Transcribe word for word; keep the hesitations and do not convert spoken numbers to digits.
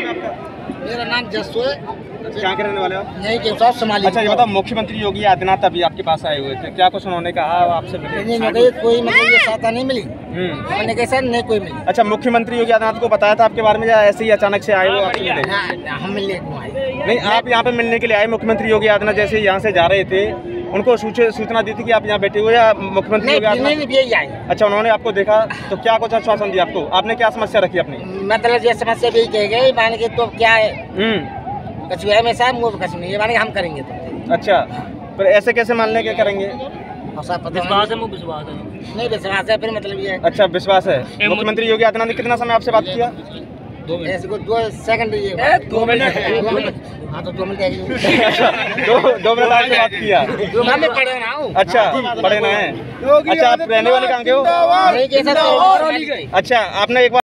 है आपका? मेरा नाम जस्सू है। कहाँ के रहने वाले हो? नहीं के साथ सोमाली। अच्छा, ये बताओ, मुख्यमंत्री योगी आदित्यनाथ अभी आपके पास आए हुए थे, क्या कुछ उन्होंने कहा आपसे मिले? नहीं मुझे कोई मतलब ये सहायता नहीं मिली, कम्युनिकेशन नहीं कोई मिली। अच्छा, मुख्यमंत्री योगी आदित्यनाथ को बताया था आपके बारे में या ऐसे ही अचानक से आए वो आपसे मिले? ना, हम मिलने को आए नहीं, आप यहाँ पे मिलने के लिए आए। मुख्यमंत्री योगी आदित्यनाथ जैसे यहाँ से जा रहे थे, उनको सूचना दी थी कि आप यहाँ बैठे हुए या मुख्यमंत्री योगी आदित्यनाथ? आए। अच्छा, उन्होंने आपको देखा तो क्या कुछ आश्वासन दिया आपको? आपने क्या समस्या रखी अपनी? मतलब ये समस्या भी कह गए मान के तो क्या है कछुआ में साहब मुँह कछु नहीं, ये माने हम करेंगे तो। अच्छा, पर ऐसे कैसे मान लें, क्या करेंगे? विश्वास है, विश्वास है नहीं, विश्वास है फिर मतलब ये। अच्छा, विश्वास है। मुख्यमंत्री योगी आदित्यनाथ ने कितना समय आपसे बात किया? दो मिनट दो सेकंड दो मिनट हाँ तो दो मिनट अच्छा, दो दो मिनट आपसे बात किया। मैं पढ़े ना हूँ। अच्छा, पढ़े ना है। अच्छा, आप रहने वाले कहाँ के हो? अच्छा, आपने एक बार